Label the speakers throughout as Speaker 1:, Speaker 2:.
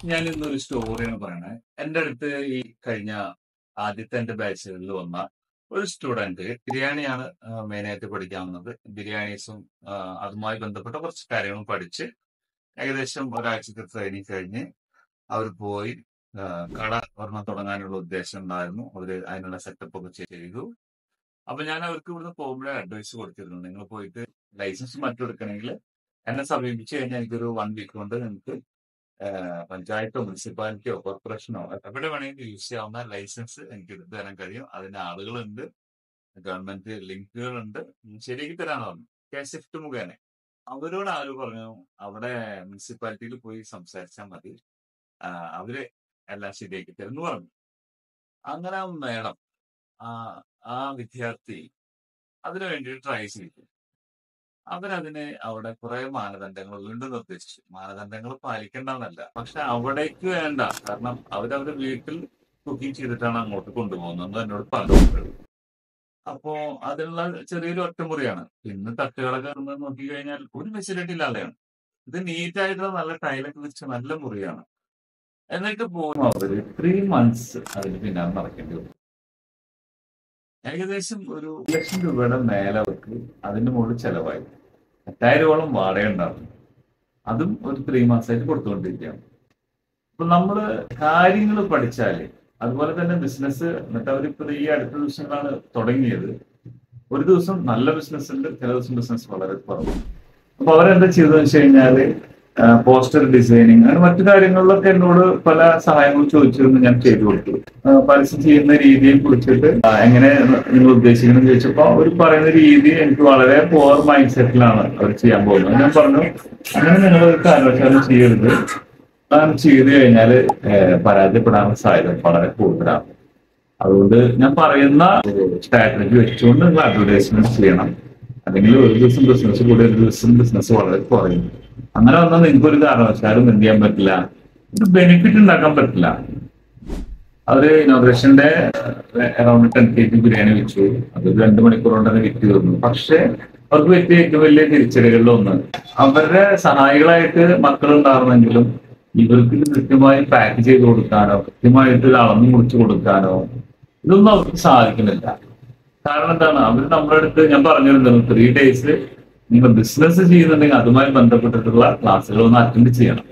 Speaker 1: ഞാൻ ഇന്നൊരു സ്റ്റോറിയാണ് പറയണേ. എന്റെ അടുത്ത് ഈ കഴിഞ്ഞ ആദ്യത്തെ എന്റെ ബാച്ചുകളിൽ വന്ന ഒരു സ്റ്റുഡന്റ് ബിരിയാണിയാണ് മെയിനായിട്ട് പഠിക്കാൻ വന്നത്. ബിരിയാണീസും അതുമായി ബന്ധപ്പെട്ട കുറച്ച് കാര്യങ്ങളും പഠിച്ച് ഏകദേശം ഒരാഴ്ചത്തെ ട്രെയിനിങ് കഴിഞ്ഞ് അവർ പോയി. കട ഒരെണ്ണം തുടങ്ങാനുള്ള ഉദ്ദേശം ഉണ്ടായിരുന്നു. അവര് അതിനുള്ള സെറ്റപ്പ് ഒക്കെ ചെയ്തു. അപ്പൊ ഞാൻ അവർക്ക് ഇവിടുന്ന് പോകുമ്പോഴേ അഡ്വൈസ് കൊടുത്തിരുന്നു, നിങ്ങൾ പോയിട്ട് ലൈസൻസ് മറ്റും എടുക്കണമെങ്കിൽ എന്നെ സമീപിച്ചു കഴിഞ്ഞാൽ എനിക്കൊരു 1 വീക്ക് കൊണ്ട് നിങ്ങൾക്ക് പഞ്ചായത്തോ മുനിസിപ്പാലിറ്റിയോ കോർപ്പറേഷനോ എവിടെ വേണമെങ്കിലും യൂസ് ചെയ്യാവുന്ന ലൈസൻസ് എനിക്ക് എടുത്തു തരാൻ കഴിയും. അതിന് ആളുകളുണ്ട്, ഗവൺമെന്റ് ലിങ്കുകളുണ്ട്, ശരിയാക്കി തരാന്ന് പറഞ്ഞു. കാസിഫ്റ്റ് മുഖേന അവരോട് ആര് പറഞ്ഞു, അവിടെ മുനിസിപ്പാലിറ്റിയിൽ പോയി സംസാരിച്ചാൽ മതി, ആ, അവര് എല്ലാം ശരിയാക്കി തരും എന്ന് പറഞ്ഞു. അങ്ങനെ ആ മേഡം, ആ ആ വിദ്യാർത്ഥി അതിനു വേണ്ടി ട്രൈ ചെയ്തു. അവരതിന് അവിടെ കുറെ മാനദണ്ഡങ്ങൾ വീണ്ടും നിർദ്ദേശിച്ചു. മാനദണ്ഡങ്ങൾ പാലിക്കേണ്ടെന്നല്ല, പക്ഷെ അവിടേക്ക് വേണ്ട. കാരണം അവരവരുടെ വീട്ടിൽ കുക്കിംഗ് ചെയ്തിട്ടാണ് അങ്ങോട്ട് കൊണ്ടുപോകുന്നത് എന്നോട് പറഞ്ഞു. അപ്പോ അതിനുള്ള ചെറിയൊരു ഒറ്റമുറിയാണ്. ഇന്ന് തട്ടുകളൊക്കെ നിന്ന് നോക്കിക്കഴിഞ്ഞാൽ ഒരു ഫെസിലിറ്റി ഇല്ലാതെയാണ്. ഇത് നീറ്റ് ആയിട്ടുള്ള നല്ല ടൈലൊക്കെ വെച്ച് നല്ല മുറിയാണ്. എന്നിട്ട് പോലും അവര് 3 മന്ത്സ് അതിന് പിന്നാലെ നടക്കേണ്ടി വന്നു. ഏകദേശം ഒരു 1 ലക്ഷം രൂപയുടെ മേലെ അവർക്ക് അതിന്റെ മുകളിൽ ചെലവായി. 8,000ഓളം വാടക ഉണ്ടായിരുന്നു. അതും ഒരു 3 മന്ത്സായിട്ട് കൊടുത്തുകൊണ്ടിരിക്കുകയാണ്. അപ്പൊ നമ്മള് കാര്യങ്ങൾ പഠിച്ചാല്, അതുപോലെ തന്നെ ബിസിനസ്, എന്നിട്ട് അവരിപ്പോ ഈ അടുത്ത ദിവസങ്ങളാണ് തുടങ്ങിയത്. ഒരു ദിവസം നല്ല ബിസിനസ് ഉണ്ട്, ചില ദിവസം ബിസിനസ് വളരെ കുറവ്. അപ്പൊ അവരെന്താ ചെയ്തതെന്ന് വെച്ച് കഴിഞ്ഞാല് പോസ്റ്റർ ഡിസൈനിങ് അങ്ങനെ മറ്റു കാര്യങ്ങളിലൊക്കെ എന്നോട് പല സഹായങ്ങളും ചോദിച്ചിരുന്നു. ഞാൻ ചെയ്തു കൊടുത്തു. പരസ്യം ചെയ്യുന്ന രീതിയെ കുറിച്ചിട്ട് എങ്ങനെ നിങ്ങൾ ഉദ്ദേശിക്കണം ചോദിച്ചപ്പോ അവർ പറയുന്ന രീതി എനിക്ക് വളരെ പുവർ മൈൻഡ് സെറ്റിലാണ് അവർ ചെയ്യാൻ പോകുന്നത്. ഞാൻ പറഞ്ഞു, അങ്ങനെ നിങ്ങൾ ഒരു കാരണവശാലും ചെയ്യരുത്. അങ്ങനെ ചെയ്തു കഴിഞ്ഞാൽ പരാജയപ്പെടാനുള്ള സാധ്യത വളരെ കൂടുതലാണ്. അതുകൊണ്ട് ഞാൻ പറയുന്ന സ്ട്രാറ്റജി വെച്ചുകൊണ്ട് നിങ്ങൾ അഡ്വർടൈസ്മെന്റ് ചെയ്യണം. അല്ലെങ്കിൽ ഒരു ദിവസം ബിസിനസ് കൂടി, ഒരു ദിവസം ബിസിനസ് വളരെ കുറയും. അങ്ങനെ വന്നാൽ നിങ്ങൾക്ക് ഒരു കാരണവശാലും എന്ത് ചെയ്യാൻ പറ്റില്ല, ഒരു ബെനിഫിറ്റ് ഉണ്ടാക്കാൻ പറ്റില്ല. അവര് ഇനോഗ്രേഷന്റെ അറൌണ്ട് 10 kg ബിരിയാണി വെച്ചു. അത് 2 മണിക്കൂർ കൊണ്ട് തന്നെ വിറ്റ് തീർന്നു. പക്ഷെ അവർക്ക് പറ്റിയ ഏറ്റവും വലിയ തിരിച്ചടികളിൽ ഒന്ന്, അവരുടെ സഹായികളായിട്ട് മക്കളുണ്ടായിരുന്നെങ്കിലും ഇവർക്ക് ഇത് കൃത്യമായി പാക്ക് ചെയ്ത് കൊടുക്കാനോ കൃത്യമായിട്ട് ഇത് അളന്നു മുറിച്ച് കൊടുക്കാനോ ഇതൊന്നും അവർക്ക് സാധിക്കുന്നില്ല. കാരണം എന്താണ്, അവർ നമ്മുടെ അടുത്ത് ഞാൻ പറഞ്ഞിരുന്നു 3 days നിങ്ങൾ ബിസിനസ് ചെയ്യുന്നുണ്ടെങ്കിൽ അതുമായി ബന്ധപ്പെട്ടിട്ടുള്ള ക്ലാസ്സുകൾ ഒന്ന് അറ്റൻഡ് ചെയ്യണം.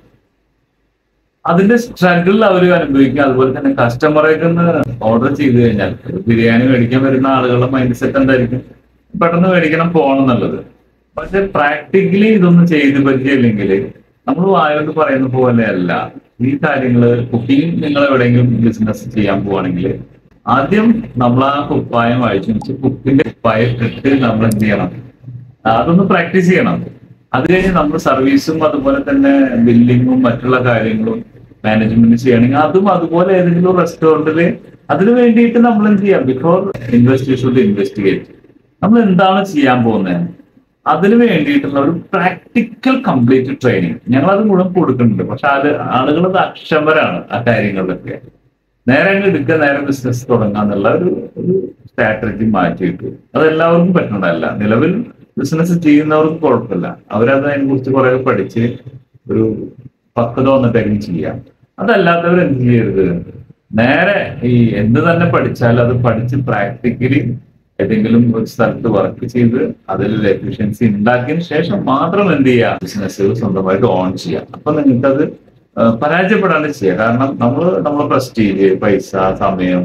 Speaker 1: അതിന്റെ സ്ട്രഗിൾ അവർ അനുഭവിക്കുക. അതുപോലെ തന്നെ കസ്റ്റമറേക്ക് ഒന്ന് ഓർഡർ ചെയ്ത് കഴിഞ്ഞാൽ ബിരിയാണി മേടിക്കാൻ വരുന്ന ആളുകളുടെ മൈൻഡ് സെറ്റ് എന്തായിരിക്കും, പെട്ടെന്ന് മേടിക്കണം പോകണം എന്നുള്ളത്. പക്ഷെ പ്രാക്ടിക്കലി ഇതൊന്നും ചെയ്ത് പരിചയമില്ലെങ്കിൽ നമ്മൾ വായോണ്ട് പറയുന്ന പോലെയല്ല ഈ കാര്യങ്ങള്. കുക്കിംഗ് നിങ്ങൾ എവിടെയെങ്കിലും ബിസിനസ് ചെയ്യാൻ പോവാണെങ്കിൽ ആദ്യം നമ്മൾ ആ കുപ്പായം അഴിച്ചു കുക്കിന്റെ കുപ്പായം ഇട്ട് നമ്മൾ എന്ത് ചെയ്യണം, അതൊന്ന് പ്രാക്ടീസ് ചെയ്യണം. അത് കഴിഞ്ഞ് നമ്മൾ സർവീസും അതുപോലെ തന്നെ ബില്ലിങ്ങും മറ്റുള്ള കാര്യങ്ങളും മാനേജ്മെന്റ് ചെയ്യണമെങ്കിൽ അതും അതുപോലെ ഏതെങ്കിലും റെസ്റ്റോറന്റില് അതിന് വേണ്ടിയിട്ട് നമ്മൾ എന്ത് ചെയ്യാം, ബിഫോർ ഇൻവെസ്റ്റിഗേറ്റ് നമ്മൾ എന്താണ് ചെയ്യാൻ പോകുന്നത്, അതിന് വേണ്ടിയിട്ടുള്ള ഒരു പ്രാക്ടിക്കൽ കംപ്ലീറ്റ് ട്രെയിനിങ് ഞങ്ങൾ അത് മുഴുവൻ കൊടുക്കുന്നുണ്ട്. പക്ഷെ ആളുകളത് അക്ഷമരാണ് ആ കാര്യങ്ങളിലൊക്കെ. നേരെ അങ്ങ് എടുക്കുക, നേരെ ബിസിനസ് തുടങ്ങുക എന്നുള്ള ഒരു സ്ട്രാറ്റജി മാറ്റിയിട്ട് അത് എല്ലാവർക്കും പറ്റുന്നതല്ല. നിലവിൽ ബിസിനസ് ചെയ്യുന്നവർക്ക് കുഴപ്പമില്ല, അവരത് അതിനെ കുറിച്ച് കുറെ പഠിച്ച് ഒരു പക്വത വന്നിട്ടായിരിക്കും ചെയ്യാം. അതല്ലാത്തവർ എന്ത് ചെയ്യരുത്, നേരെ ഈ എന്ത് തന്നെ പഠിച്ചാലും അത് പഠിച്ച് പ്രാക്ടിക്കലി ഏതെങ്കിലും ഒരു സ്ഥലത്ത് വർക്ക് ചെയ്ത് അതിൽ എഫിഷ്യൻസി ഉണ്ടാക്കിയതിന് ശേഷം മാത്രം എന്ത് ചെയ്യുക, ബിസിനസ്സുകൾ സ്വന്തമായിട്ട് ഓൺ ചെയ്യാം. അപ്പൊ നിങ്ങൾക്കത് പരാജയപ്പെടാണ്ട് ചെയ്യുക. കാരണം നമ്മളെ പ്രസ്റ്റീജ്, പൈസ, സമയം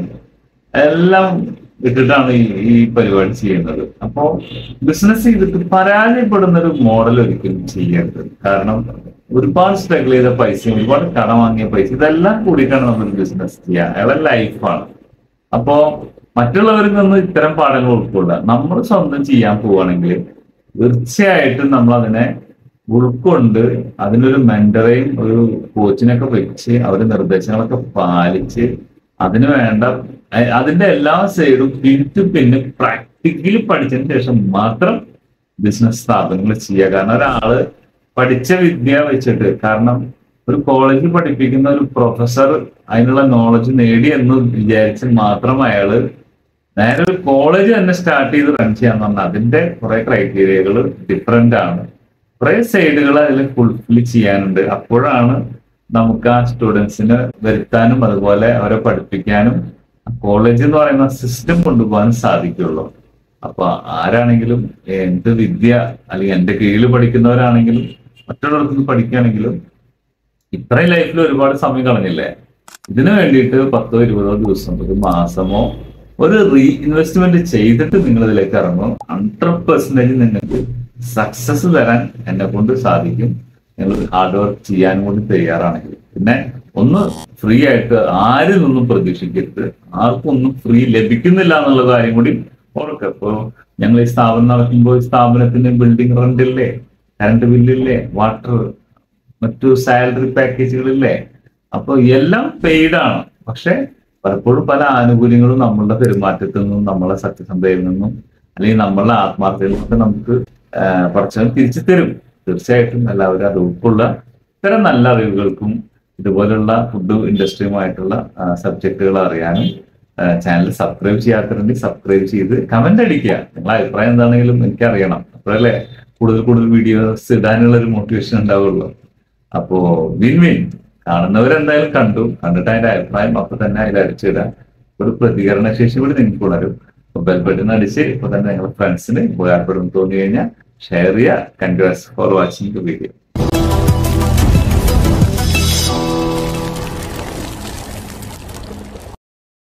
Speaker 1: എല്ലാം ഇട്ടിട്ടാണ് ഈ പരിപാടി ചെയ്യുന്നത്. അപ്പോ ബിസിനസ് ചെയ്തിട്ട് പരാജയപ്പെടുന്ന ഒരു മോഡൽ ഒരിക്കലും ചെയ്യരുത്. കാരണം ഒരുപാട് സ്ട്രഗിൾ ചെയ്ത പൈസയും ഒരുപാട് കടം വാങ്ങിയ പൈസ ഇതെല്ലാം കൂടിയിട്ടാണ് നമ്മൾ ബിസിനസ് ചെയ്യുക. അയാളെ ലൈഫാണ്. അപ്പോ മറ്റുള്ളവർക്കൊന്നും ഇത്തരം പാഠങ്ങൾ ഉൾക്കൊള്ളുക. നമ്മൾ സ്വന്തം ചെയ്യാൻ പോവുകയാണെങ്കിൽ തീർച്ചയായിട്ടും നമ്മൾ അതിനെ ഉൾക്കൊണ്ട് അതിനൊരു മെന്ററേയും ഒരു കോച്ചിനൊക്കെ വെച്ച് അവരുടെ നിർദ്ദേശങ്ങളൊക്കെ പാലിച്ച് അതിന് വേണ്ട അതിന്റെ എല്ലാ സൈഡും പിന്നെ പ്രാക്ടിക്കലി പഠിച്ചതിന് ശേഷം മാത്രം ബിസിനസ് സ്ഥാപനങ്ങൾ ചെയ്യുക. കാരണം ഒരാള് പഠിച്ച വിദ്യ വെച്ചിട്ട്, കാരണം ഒരു കോളേജിൽ പഠിപ്പിക്കുന്ന ഒരു പ്രൊഫസർ അതിനുള്ള നോളജ് നേടി എന്ന് വിചാരിച്ച് മാത്രം അയാള് നേരെ ഒരു കോളേജ് തന്നെ സ്റ്റാർട്ട് ചെയ്ത് റൺ ചെയ്യാന്ന് പറഞ്ഞാൽ അതിന്റെ കുറെ ക്രൈറ്റീരിയകൾ ഡിഫറെന്റ് ആണ്. കുറെ സൈഡുകൾ അതിൽ ഫുൾഫിൽ ചെയ്യാനുണ്ട്. അപ്പോഴാണ് നമുക്ക് ആ സ്റ്റുഡൻസിന് വരുത്താനും അതുപോലെ അവരെ പഠിപ്പിക്കാനും കോളേജ് എന്ന് പറയുന്ന സിസ്റ്റം കൊണ്ടുപോകാൻ സാധിക്കുള്ളൂ. അപ്പൊ ആരാണെങ്കിലും എന്ത് വിദ്യ അല്ലെങ്കിൽ എന്റെ കീഴിൽ പഠിക്കുന്നവരാണെങ്കിലും മറ്റുള്ളവർക്ക് നിന്ന് പഠിക്കുകയാണെങ്കിലും ഇത്രയും ലൈഫിൽ ഒരുപാട് സമയം കളഞ്ഞില്ലേ, ഇതിനു വേണ്ടിയിട്ട് 10-20 ദിവസം ഒരു മാസമോ ഒരു റീ ഇൻവെസ്റ്റ്മെന്റ് ചെയ്തിട്ട് നിങ്ങൾ ഇതിലേക്ക് ഇറങ്ങും. 100% നിങ്ങൾക്ക് സക്സസ് തരാൻ എന്നെ കൊണ്ട് സാധിക്കും. നിങ്ങൾ ഹാർഡ് വർക്ക് ചെയ്യാൻ കൂടി തയ്യാറാണെങ്കിൽ. പിന്നെ ഒന്ന് ഫ്രീ ആയിട്ട് ആരിൽ നിന്നും പ്രതീക്ഷിക്കരുത്. ആർക്കും ഒന്നും ഫ്രീ ലഭിക്കുന്നില്ല എന്നുള്ള കാര്യം കൂടി ഓർക്കുക. ഇപ്പോ ഞങ്ങൾ ഈ സ്ഥാപനം നടത്തുമ്പോൾ ഈ സ്ഥാപനത്തിന് ബിൽഡിംഗ് റെന്റ് ഇല്ലേ, കറണ്ട് ബില്ലില്ലേ, വാട്ടർ, മറ്റു സാലറി പാക്കേജുകളില്ലേ, അപ്പൊ എല്ലാം പെയ്ഡ് ആണ്. പക്ഷെ പലപ്പോഴും പല ആനുകൂല്യങ്ങളും നമ്മളുടെ പെരുമാറ്റത്തിൽ നിന്നും നമ്മളെ സത്യസന്ധതയിൽ നിന്നും അല്ലെങ്കിൽ നമ്മളുടെ ആത്മാർത്ഥതയിൽ നിന്നൊക്കെ നമുക്ക് പടച്ചവൻ തിരിച്ചു തരും. തീർച്ചയായിട്ടും എല്ലാവരും അത് ഉൾക്കൊള്ള ഇത്തരം നല്ല അറിവുകൾക്കും ഇതുപോലുള്ള ഫുഡ് ഇൻഡസ്ട്രിയുമായിട്ടുള്ള സബ്ജക്റ്റുകൾ അറിയാനും ചാനൽ സബ്സ്ക്രൈബ് ചെയ്യാത്തവരുണ്ടെങ്കിൽ സബ്സ്ക്രൈബ് ചെയ്ത് കമന്റ് അടിക്കുക. നിങ്ങളുടെ അഭിപ്രായം എന്താണെങ്കിലും എനിക്കറിയണം. അപ്പോഴല്ലേ കൂടുതൽ വീഡിയോസ് ഇടാനുള്ള ഒരു മോട്ടിവേഷൻ ഉണ്ടാവുള്ളൂ. അപ്പോ വിൻ വിൻ. കാണുന്നവരെന്തായാലും കണ്ടിട്ട് അതിന്റെ അഭിപ്രായം അപ്പൊ തന്നെ അതിൽ അടിച്ചിടാം. ഒരു പ്രതികരണ ശേഷി കൂടി നിങ്ങൾക്ക് ഉണരും. ബെൽ ബട്ടൺ അടിച്ച് ഇപ്പൊ തന്നെ നിങ്ങളുടെ ഫ്രണ്ട്സിന് ഉപകാരപ്പെടും തോന്നി കഴിഞ്ഞാൽ ഷെയർ ചെയ്യുക. Congrats for watching the video.